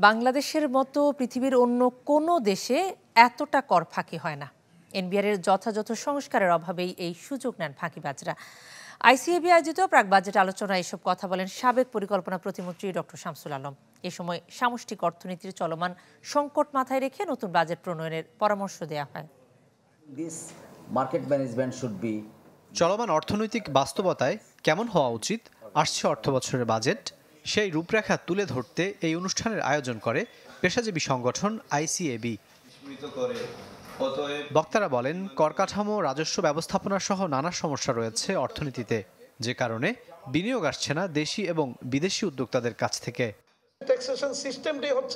বাংলাদেশের মতো পৃথিবীর অন্য কোনো দেশে এতটা কর ফাঁকি হয় না। এনবিআরের যথাযথ সংস্কারের অভাবেই এই সুযোগ নেন ফাঁকিবাজরা। আইসিএবি আয়োজিত প্রাক বাজেট আলোচনায় এসব কথা বলেন সাবেক পরিকল্পনা প্রতিমন্ত্রী ডক্টর শামসুল আলম। এ সময় সামষ্টিক অর্থনীতির চলমান সংকট মাথায় রেখে নতুন বাজেট প্রণয়নের পরামর্শ দেওয়া হয়। চলমান অর্থনৈতিক বাস্তবতায় কেমন হওয়া উচিত আসছে অর্থবছরের বাজেট, সেই রূপরেখা তুলে ধরতে এই অনুষ্ঠানের আয়োজন করে পেশাজীবী সংগঠন আইসিএবি। বক্তারা বলেন, কর কাঠামো, রাজস্ব ব্যবস্থাপনা সহ নানা সমস্যা রয়েছে অর্থনীতিতে, যে কারণে বিনিয়োগ আসছে না দেশি এবং বিদেশি উদ্যোক্তাদের কাছ থেকে। ট্যাক্সেশন সিস্টেমটাই হচ্ছে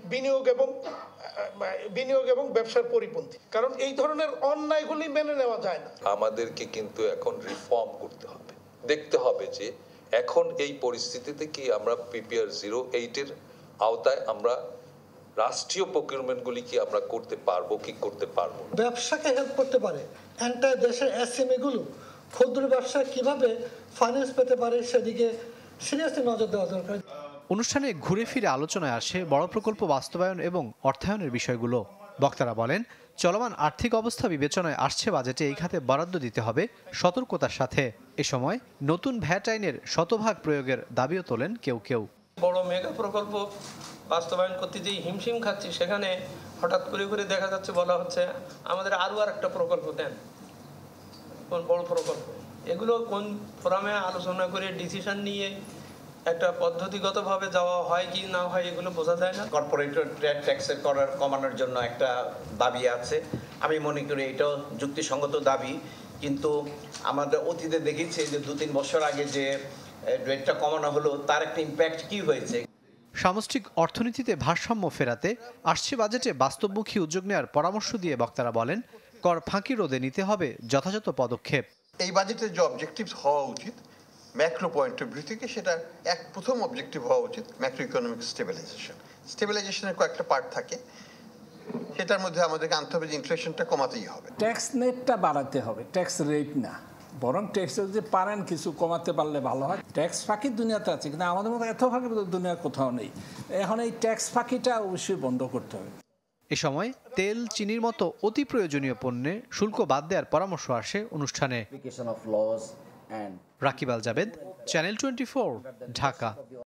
বিনিয়োগ এবং ব্যবসার পরিপন্থী, কারণ এই ধরনের অন্যায়গুলি মেনে নেওয়া যায় না। আমাদেরকে কিন্তু এখন রিফর্ম করতে হবে, দেখতে হবে যে এখন এই পরিস্থিতিতে কি আমরা পিপিআর 08 এর আওতায় আমরা রাষ্ট্রীয় প্রকিউরমেন্টগুলি কি আমরা করতে পারবো কি করতে পারবো। ব্যবসাকে হেল্প করতে পারে, এন্টায়ার দেশের এসএমই গুলো ক্ষুদ্র ব্যবসা কিভাবে ফাইন্যান্স পেতে পারে সেদিকে সিরিয়াসলি নজর দেওয়া দরকার। অনুষ্ঠানে ঘুরে ফিরে আলোচনায় আসে বড় প্রকল্প বাস্তবায়ন এবং অর্থায়নের বিষয়গুলো। বক্তারা বলেন, চলমান আর্থিক অবস্থা বিবেচনায় আসছে বাজেটে এই খাতে বরাদ্দ দিতে হবে সতর্কতার সাথে। এ সময় নতুন ভ্যাট আইনের শতভাগ প্রয়োগের দাবিও তোলেন কেউ কেউ। বড় মেগা প্রকল্প বাস্তবায়ন করতে যেই হিমশিম খাচ্ছি, সেখানে হঠাৎ করে দেখা যাচ্ছে বলা হচ্ছে আমাদের আরও একটা প্রকল্প দেন, কোন বড় প্রকল্প। এগুলো কোন ফোরামে আলোচনা করে ডিসিশন নিয়ে একটা পদ্ধতিগতভাবে যাওয়া হয় কি না হয় এগুলো বোঝা যায় না। কর্পোরেট ট্যাক্সের কমানোর জন্য একটা দাবি আছে, আমি মনে করি এটাও যুক্তিসঙ্গত দাবি, কিন্তু আমাদের অতীতে দেখেছি যে 2-3 বছর আগে যে রেটটা কমানো হলো তার একটা ইম্প্যাক্ট কি হয়েছে। সামষ্টিক অর্থনীতিতে ভারসাম্য ফেরাতে আসছে বাজেটে বাস্তবমুখী উদ্যোগ নেওয়ার পরামর্শ দিয়ে বক্তারা বলেন, কর ফাঁকি রোধে নিতে হবে যথাযথ পদক্ষেপ। এই বাজেটের যে অবজেক্টিভ হওয়া উচিত ম্যাক্রো পয়েন্ট অফ ভিউ থেকে, সেটা প্রথম অবজেক্টিভ হওয়া উচিত ম্যাক্রো ইকোনমিক স্টেবিলাইজেশনের কয়েকটা পার্ট থাকে, সেটার মধ্যে আমাদেরকে আনতে হবে যে ইনফ্লেশনটা কমাতেই হবে। ট্যাক্স নেটটা বাড়াতে হবে, ট্যাক্স রেট না, বরং ট্যাক্স যদি পারেন কিছু কমাতে পারলে ভালো হয়। ট্যাক্স ফাঁকি দুনিয়াতে আছে, কিন্তু আমাদের মতো এত ফাঁকি দুনিয়ার কোথাও নেই। এখন এই ট্যাক্স ফাঁকিটা অবশ্যই বন্ধ করতে হবে। এ সময় তেল, চিনির মতো অতি প্রয়োজনীয় পণ্যে শুল্ক বাদ দেওয়ার পরামর্শ আসে অনুষ্ঠানে। রাকিব আল জাবেদ, চ্যানেল 24, ঢাকা।